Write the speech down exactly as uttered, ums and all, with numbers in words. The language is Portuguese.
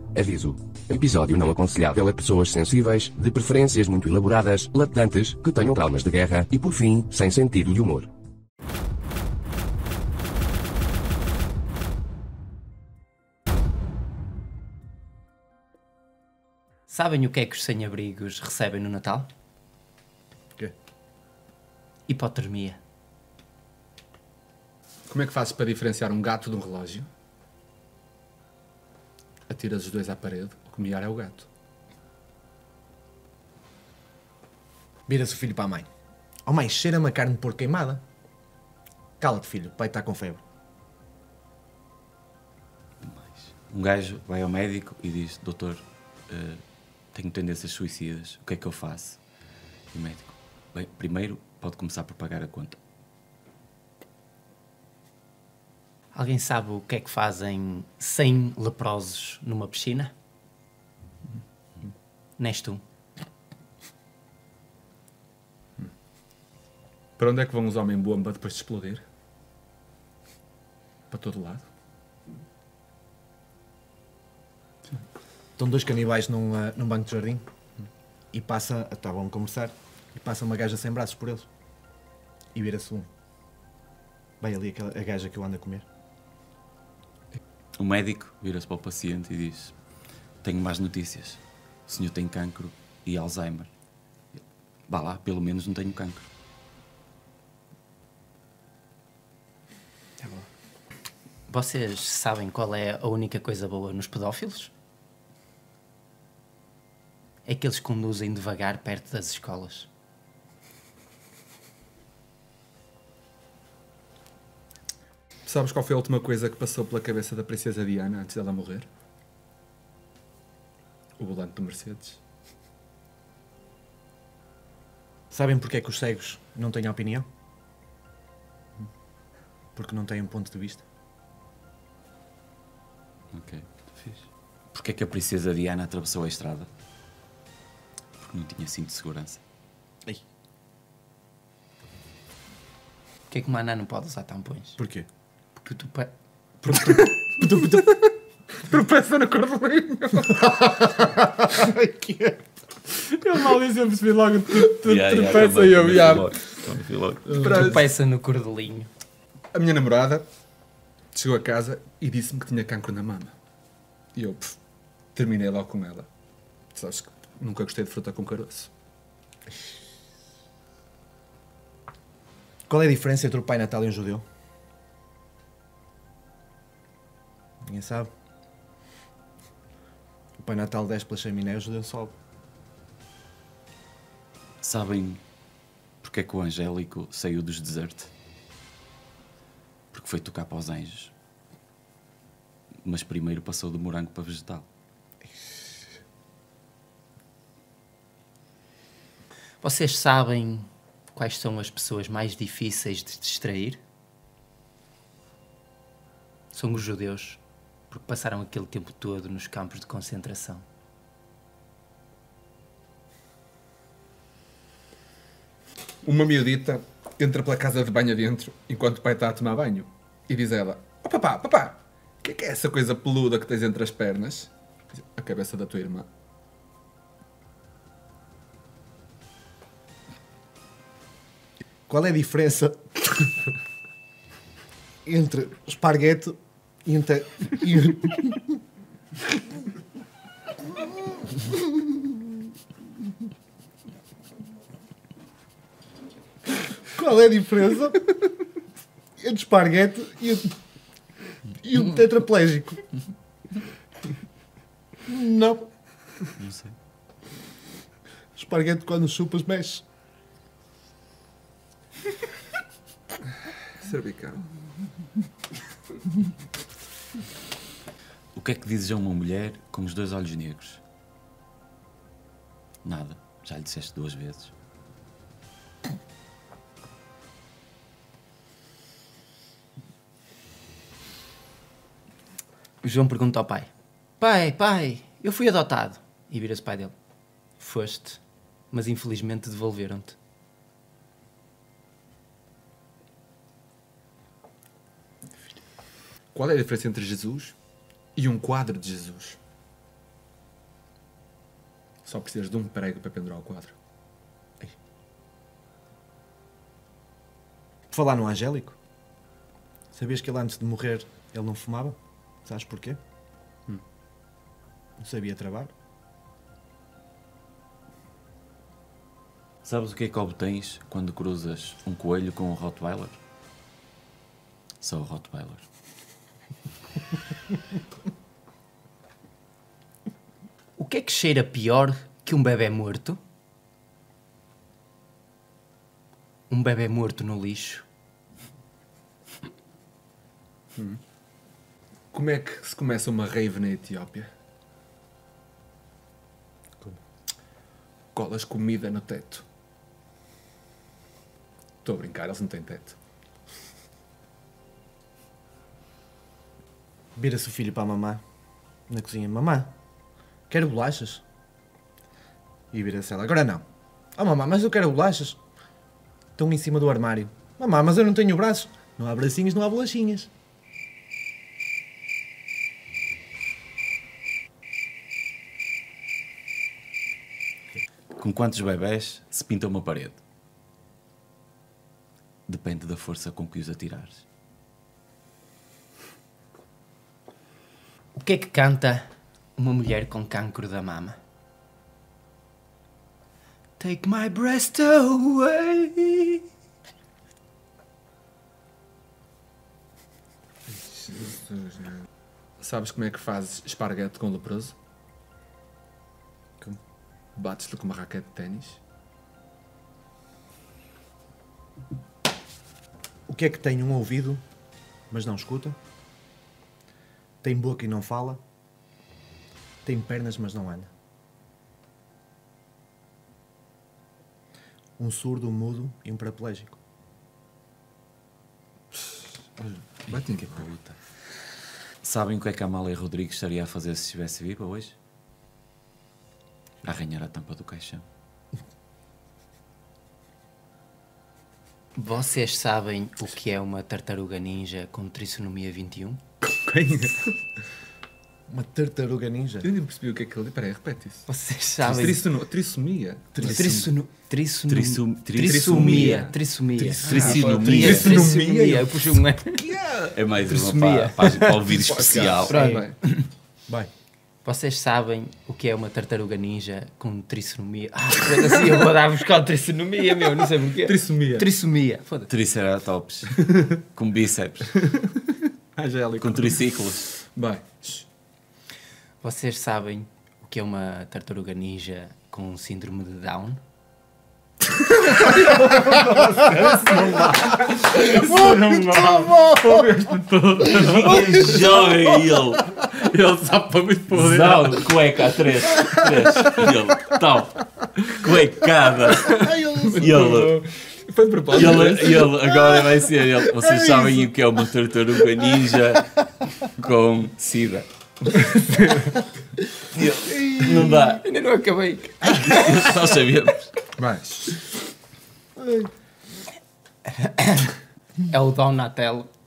Aviso. Episódio não aconselhável a pessoas sensíveis, de preferências muito elaboradas, lactantes, que tenham traumas de guerra e, por fim, sem sentido de humor. Sabem o que é que os sem-abrigos recebem no Natal? O quê? Hipotermia. Como é que fazes para diferenciar um gato de um relógio? Atiras os dois à parede, o que melhor é o gato. Vira-se o filho para a mãe. Oh mãe, cheira-me a carne de porco queimada. Cala-te, filho, o pai está com febre. Um gajo vai ao médico e diz: doutor, uh, tenho tendências suicidas, o que é que eu faço? E o médico: bem, primeiro pode começar por pagar a conta. Alguém sabe o que é que fazem cem leprosos numa piscina? Neste tu. Para onde é que vão os homem-bomba depois de explodir? Para todo lado. Estão dois canibais num, uh, num banco de jardim e passa, estavam a conversar, e passa uma gaja sem braços por eles. E vira-se um. Vai ali aquela, a gaja que eu ando a comer. O médico vira-se para o paciente e diz: tenho más notícias, o senhor tem cancro e Alzheimer. Vá lá, pelo menos não tenho cancro. Vocês sabem qual é a única coisa boa nos pedófilos? É que eles conduzem devagar perto das escolas. Sabes qual foi a última coisa que passou pela cabeça da princesa Diana antes dela morrer? O volante do Mercedes. Sabem porque é que os cegos não têm opinião? Porque não têm um ponto de vista. Ok, fixe. Porquê é que a princesa Diana atravessou a estrada? Porque não tinha cinto de segurança. Ei. Porquê é que o maná não pode usar tampões? Porquê? Porque tu... Pe... Tropeça no cordelinho. Que é? Ele mal disse, eu percebi logo. Yeah, yeah, Tropeça também, e eu. também yeah. fui logo, também fui logo. Tropeça no cordelinho. A minha namorada chegou a casa e disse-me que tinha cancro na mama. E eu pff, terminei logo com ela. Sabes que nunca gostei de fruta com caroço. Qual é a diferença entre o Pai Natal e um judeu? Ninguém sabe. O Pai Natal desce pela chaminé e o judeu sobe. Sabem porque é que o Angélico saiu dos desertos? Porque foi tocar para os anjos. Mas primeiro passou de morango para vegetal. Vocês sabem quais são as pessoas mais difíceis de distrair? São os judeus, porque passaram aquele tempo todo nos campos de concentração. Uma miudita entra pela casa de banho adentro enquanto o pai está a tomar banho. E diz ela: oh papá, papá, o que é que é essa coisa peluda que tens entre as pernas? A cabeça da tua irmã. Qual é a diferença entre esparguete e entre... e- Qual é a diferença entre esparguete e, e um tetraplégico? Não. Não sei. Esparguete quando chupas mexe. Cervical. O que é que dizes a uma mulher com os dois olhos negros? Nada. Já lhe disseste duas vezes. O João pergunta ao pai: Pai, pai, eu fui adotado. E vira-se o pai dele: Foste, mas infelizmente devolveram-te. Qual é a diferença entre Jesus e um quadro de Jesus? Só precisas de um prego para pendurar o quadro. Por falar no Angélico, sabias que ele antes de morrer ele não fumava? Sabes porquê? Hum. Não sabia travar. Sabes o que é que obtens quando cruzas um coelho com um Rottweiler? Só o Rottweiler. O que é que cheira pior que um bebé morto? Um bebé morto no lixo. Como é que se começa uma rave na Etiópia? Como? Colas comida no teto. Estou a brincar, eles não têm teto. Vira-se o filho para a mamã na cozinha. Mamã, quero bolachas? E vira-se ela. Agora não. Oh mamã, mas eu quero bolachas. Estão em cima do armário. Mamã, mas eu não tenho braços. Não há bracinhos, não há bolachinhas. Com quantos bebés se pinta uma parede? Depende da força com que os atirares. O que é que canta uma mulher com cancro da mama? Take my breast away. Sabes como é que fazes esparguete com leproso? Como? Bates-lhe com uma raquete de ténis. O que é que tem um ouvido, mas não escuta? Tem boca e não fala? Tem pernas, mas não anda? Um surdo, um mudo e um paraplégico. Bate em Que puta. Sabem o que é que a Amália Rodrigues estaria a fazer se estivesse viva hoje? A arranhar a tampa do caixão. Vocês sabem o que é uma tartaruga ninja com trissonomia vinte e um? Quem? Uma tartaruga ninja. Eu nem percebi o que é que ele... Peraí, repete isso. Vocês sabem... Trissono- Trissomia. Trissono... Trissono... Trissom- Trissomia. Trissomia. Trissinomia. Trissomia. Eu puxo um... É mais Trissomia. uma para, para, para o vídeo especial. Vai, Pronto. vai. Vai. Vocês sabem o que é uma tartaruga ninja com trissonomia? Ah, foda-se, eu vou dar buscar trissonomia, meu, não sei porquê. Trissomia. Trissomia. Foda-se. Triceratops. Com bíceps. Angélico. Com triciclos. Vai. Vocês sabem o que é uma tartaruga ninja com síndrome de Down? Jovem ele. Ele sabe para muito poder. Down, cueca a três. Três. Ele, tal. Cuecada. E ele... Foi de propósito. Ele, ele agora vai ser ele. Vocês sabem o que é uma tartaruga ninja com sida? Ele, não dá. Ainda não acabei. Nós sabemos. Vai. É o Donatello.